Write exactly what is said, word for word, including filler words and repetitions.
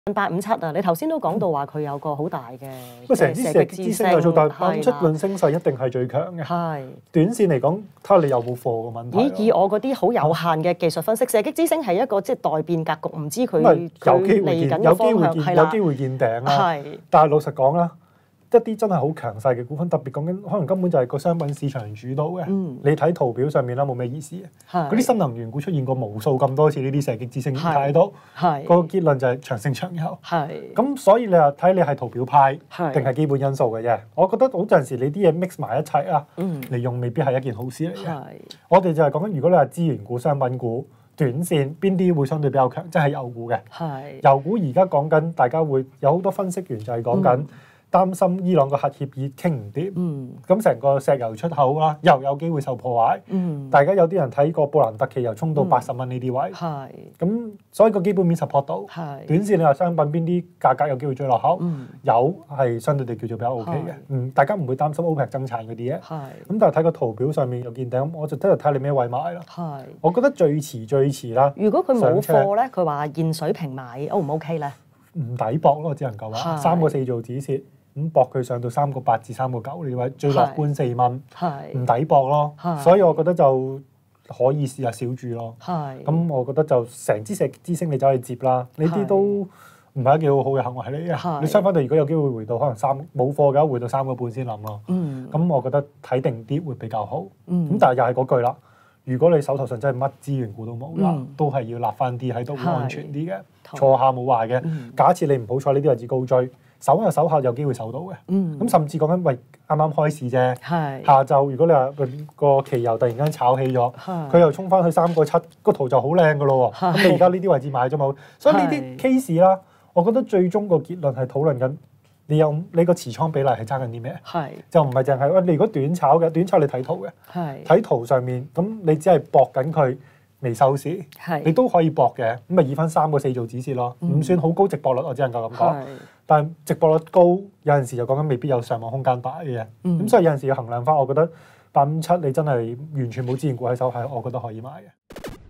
八五七啊，你頭先都講到話佢有個好大嘅， 咁成支射擊之星嚟做，但係八五七論升勢一定係最強嘅。 係短線嚟講，睇下你有冇貨嘅問題。 以以我嗰啲好有限嘅技術分析，射擊之星係一個即係待變格局，唔知佢有機會嚟緊見，有機會見， 嘅方向係啦。 有機會見頂啦。 係， 但係老實講啦，一啲真係好強勢嘅股份，特別講緊可能根本就係個商品市場主導嘅。 嗯你睇圖表上面啦，冇咩意思嘅。 係嗰啲新能源股出現過無數咁多次呢啲射擊之星， 係睇到係個結論就係長勝長有。 係咁所以你話睇你係圖表派係定係基本因素嘅啫。我覺得好陣時你啲嘢 mix 埋一齊啊， 嗯你用未必係一件好事嚟嘅。 係我哋就係講緊，如果你話資源股、商品股、短線邊啲會相對比較強，即係油股嘅。 係油股而家講緊，大家會有好多分析員就係講緊擔心伊朗個核協議傾唔掂， 嗯咁成個石油出口啦，又有機會受破壞。 嗯大家有啲人睇過布蘭特期油衝到八十蚊呢啲位， 係咁所以個基本面 support 到。 係短線你話商品邊啲價格有機會追落後， 嗯油係相對地叫做比較 O K 嘅係。 嗯，大家唔會擔心 OPEC 增產嗰啲嘢。 係咁但係睇個圖表上面有見頂，我就真係睇你咩位買啦。 係。 我覺得最遲最遲啦， 如果佢冇上車貨咧，佢話現水平買 O 唔 O K 咧？ 唔抵搏咯，只能夠話係三個四做止蝕，咁搏佢上到三個八至三個九呢位，最樂觀四蚊， 係唔抵搏咯係。 所以我覺得就可以試下小注咯。 係咁我覺得就成支石擊之星你走去接啦，呢啲都唔係一件好好嘅行為嚟嘅。 係你相反地，如果有機會回到可能三冇貨嘅，回到三個半先諗咯。 嗯咁我覺得睇定啲會比較好。咁嗯但係又係嗰句啦，如果你手頭上真係乜資源股都冇啦， 嗯都係要立翻啲喺度會安全啲嘅， 同坐下冇壞嘅。 嗯假設你唔好彩呢啲位置高追，守下守下有機會守到嘅。 嗯咁甚至講緊喂啱啱開市啫， 係下晝如果你話個期油突然間炒起咗， 係佢又衝翻去三個七，個圖就好靚噶咯喎。 係咁你而家呢啲位置買咗冇？所以呢啲係 case 啦，我覺得最終個結論係討論緊你有你個持倉比例係爭緊啲咩？ 係就唔係淨係喂你如果短炒嘅，短炒你睇圖嘅。 係睇圖上面，咁你只係搏緊佢未收市，你係都可以搏嘅，咁咪以翻三個四做止蝕咯，唔、 嗯算好高值博率，我只能夠咁講。 係但係值博率高，有陣時就講緊未必有上網空間擺嘅，咁、 嗯所以有陣時要衡量翻，我覺得八五七你真係完全冇資源股喺手，係我覺得可以買嘅。